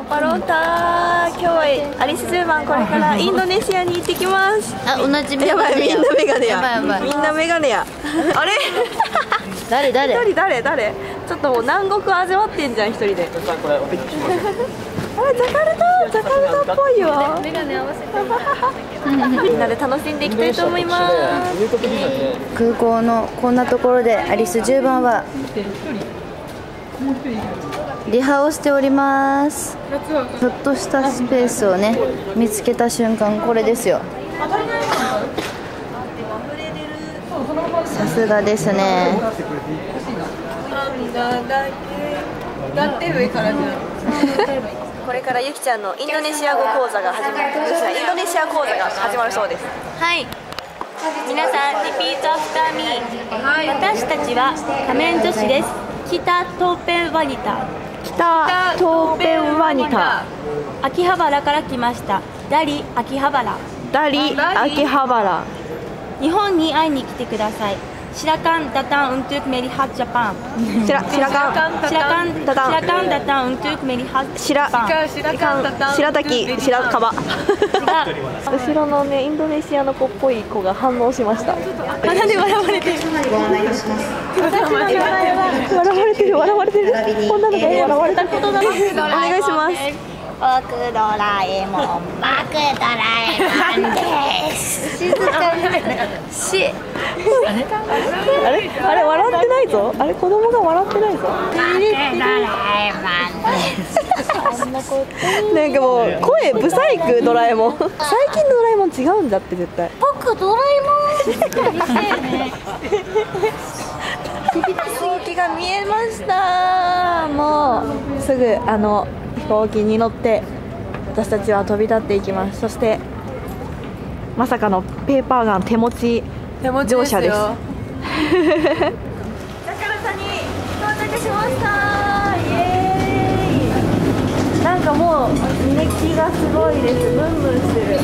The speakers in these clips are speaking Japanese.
パローター、今日はアリス10番これからインドネシアに行ってきます。 あ、同じメやばい、みんなメガネや。 やばいやばい。 みんなメガネや。あれ？ 誰？ 一人誰？ちょっともう南国味わってんじゃん一人で。あれジャカルタっぽいよ。メガネ合わせて。みんなで楽しんでいきたいと思います。 空港のこんなところでアリス10番はリハをしております。ちょっとしたスペースをね見つけた瞬間これですよ。さすがですね。 これからゆきちゃんのインドネシア語講座が始まる。インドネシア講座が始まるそうです。 はい。皆さんリピートアフターミー。私たちは仮面女子です。北トーペンワニタ。 北トーペンワニタ。 秋葉原から来ました。ダリ秋葉原。 ダリ秋葉原。 日本に会いに来てください。Silakan datang untuk melihat Jepang. Silakan datang untuk melihat Jepang. 白滝白樺。後ろのねインドネシアの子っぽい子が反応しました。 鼻で笑われてる。 笑われてる。こんなので笑われたことだな。お願いします。 僕ドラえもん、僕ドラえもんです。静かに。 あれ笑ってないぞ。あれ子供が笑ってないぞ。なんかもう声ブサイクドラえもん。最近のドラえもん違うんだって絶対。 僕ドラえもん。 飛行機が見えました。もうすぐ飛行機に乗って私たちは飛び立っていきます。そしてまさかのペーパーガン手持ち乗車です。ジャカルタに到着しました。イエーイ。なんかもう熱気がすごいです。ブンブンしてる。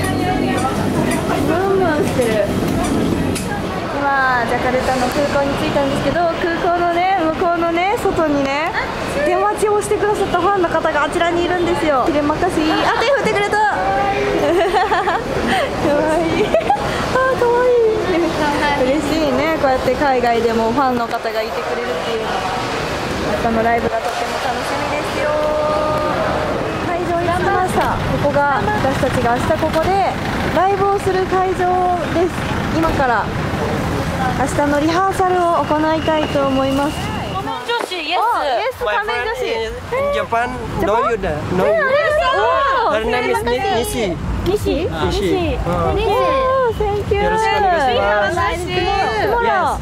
今ジャカルタの空港に着いたんですけど、空港のね向こうのね外にね出待ちをしてくださったファンの方があちらにいるんですよ。ひれまかし、あ、手振ってくれた。かわいい。あ、かわいい。嬉しいね、こうやって海外でもファンの方がいてくれるっていうのは。明日のライブがとっても楽しみですよ。会場に着きました。ここが私たちが明日ここでライブをする会場です。今から明日のリハーサルを行いたいと思います。 仮面女子、イエス。 仮面女子。 In Japan, no you there. No you. Her name is Nishi. Nishi. Thank you. よろしくお願いします。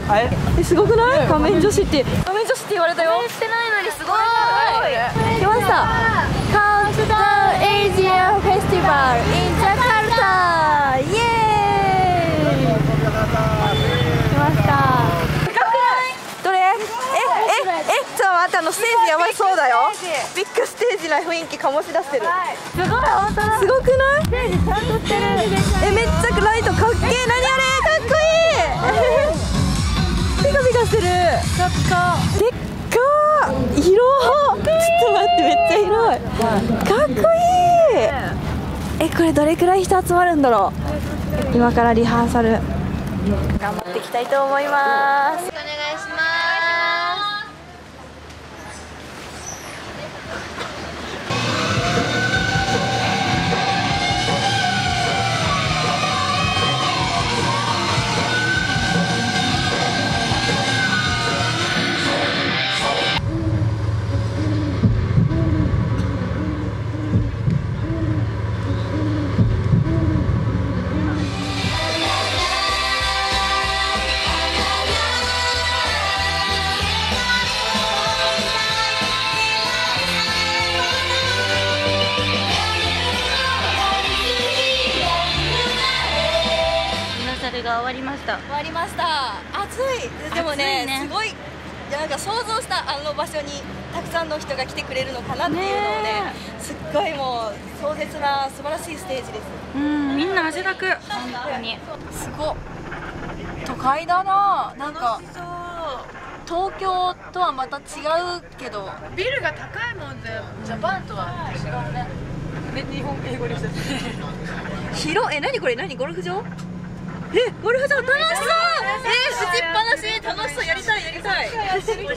すごくない？仮面女子って言われたよ。 してないのにすごい。 来ました。Countdown Asia Festival in Jakarta。イエーイ。来ました。どれ？ちょっと待って、ステージやばいそうだよ。ビッグステージな雰囲気醸し出してる。 すごい、本当だ。 すごくない？ ステージちゃんとしてる。 めっちゃライトかっけえ。何あれ、かっこいい。ピカピカしてる。でっかー。広。ちょっと待って、めっちゃ広い。かっこいい。これどれくらい人集まるんだろう。今からリハーサル頑張っていきたいと思います。 お願いします。 が終わりました。 終わりました。暑い。でもね、すごいなんか想像した場所にたくさんの人が来てくれるのかなっていうのをね、すっごいもう壮絶な素晴らしいステージです。 みんな汗だく。本当にすごい都会だな。なんか東京とはまた違うけど、 ビルが高いもんでジャパンとは違うね。日本英語でした。 広何これ、何ゴルフ場？ゴルフ場楽しそう。打ちっぱなし楽しそう。やりたい。おじさんがやりたい。打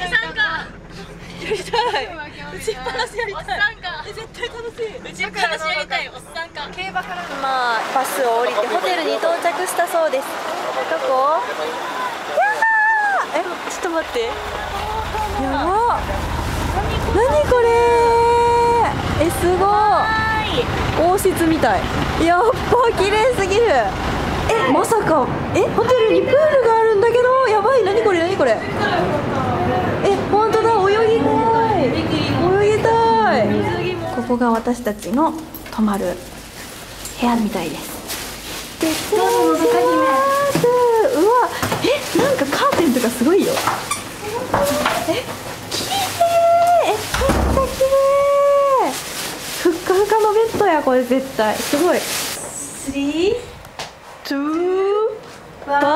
ちっぱなしやりたい。絶対楽しい。打ちっぱなしやりたい。おっさんか。競馬からまあバスを降りてホテルに到着したそうです。どこ？やだー。ちょっと待って。やば。何これー。すごい。王室みたい。やっぱ綺麗すぎる。まさかホテルにプールがあるんだけど、やばい。何これ本当だ。泳ぎたい。ここが私たちの泊まる部屋みたいです。うわ、なんかカーテンとかすごいよ。綺麗。めっちゃ綺麗。ふっかふかのベッドやこれ絶対。すごい。3、2、1、GO！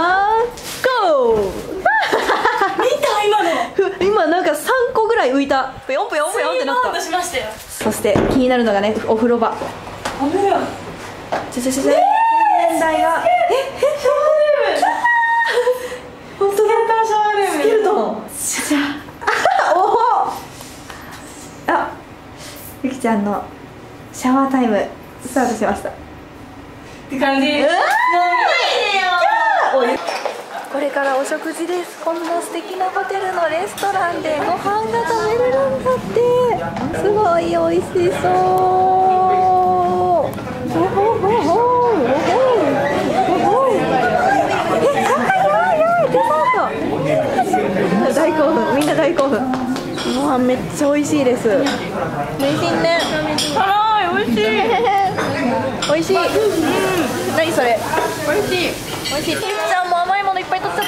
今なんか3個ぐらい浮いた。ぷよんぷよんぷよんってなった。そして気になるのがね、お風呂場。洗面台が本当だ。シャワールーム。スケルトン。ゆきちゃんのシャワータイムスタートしましたって感じ。これからお食事です。こんな素敵なホテルのレストランでご飯が食べれるんだって。すごい美味しそう。大興奮。みんな大興奮。ご飯めっちゃ美味しいです。美味しいね。辛い。美味しい。美味しい。何それ。美味しい。美味しい。ゆきちゃんも甘いものいっぱい取っちゃって。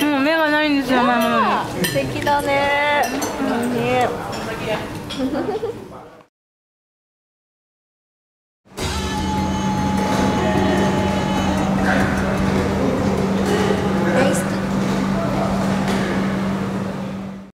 目がないんですよ、甘いものに。 素敵だね。